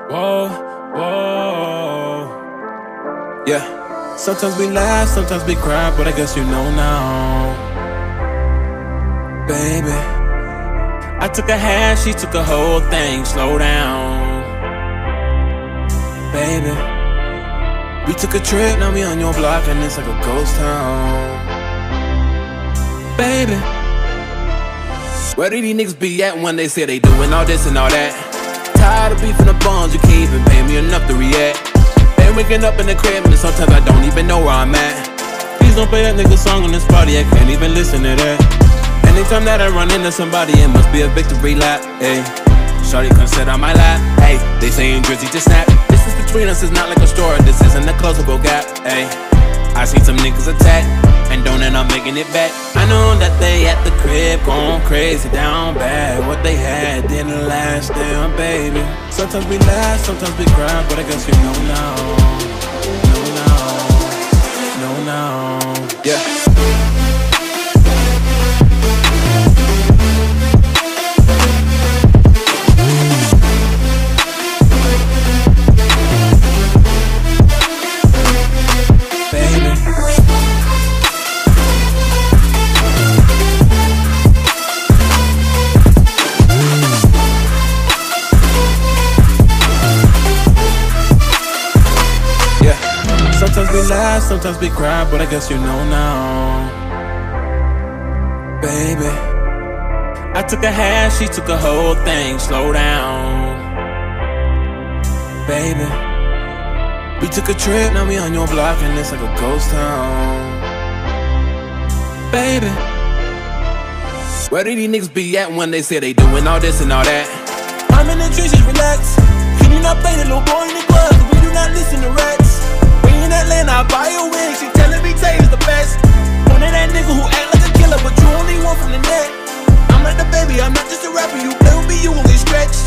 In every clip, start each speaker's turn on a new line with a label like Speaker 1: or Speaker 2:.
Speaker 1: Whoa, whoa. Yeah. Sometimes we laugh, sometimes we cry, but I guess you know now. Baby, I took a half, she took a whole thing. Slow down. Baby, we took a trip, now we on your block and it's like a ghost town. Baby, where do these niggas be at when they say they doing all this and all that? Tired of beefing the bones, you can't even pay me enough to react. Been waking up in the crib and sometimes I don't even know where I'm at. Please don't play that nigga song on this party, I can't even listen to that. Anytime that I run into somebody, it must be a victory lap, ayy. Shorty come sit on my lap, ayy. They saying Drizzy just snap. Distance between us is not like a store, this isn't a closable gap, ayy. I seen some niggas attack and don't end up making it back. I know that they at the crib going crazy, down bad. What they had didn't last, damn baby. Sometimes we laugh, sometimes we cry, but I guess you know now. Know now, yeah. Sometimes we laugh, sometimes we cry, but I guess you know now. Baby, I took a half, she took a whole thing. Slow down. Baby, we took a trip, now we on your block and it's like a ghost town. Baby, where do these niggas be at when they say they doing all this and all that? I'm in the trenches, relax. Can you not play the little boy in the club? We do not listen to rats. In Atlanta, I buy a wig, she telling me Tay is the best. One of that nigga who act like a killer, but you only one from the net. I'm like the baby, I'm not just a rapper, you play with me, you won't get stretched.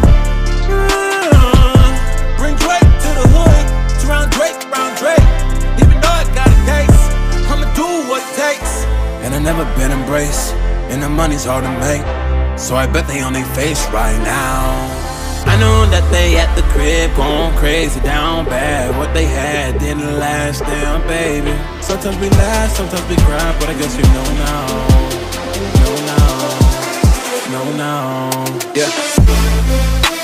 Speaker 1: Bring Drake to the hood, surround Drake, around Drake. Even though I got a case, I'ma do what it takes. And I never been embraced, and the money's hard to make, so I bet they on their face right now. I know that they at the crib going crazy, down bad. What they had didn't last, damn baby. Sometimes we laugh, sometimes we cry, but I guess you know now. Know now, yeah.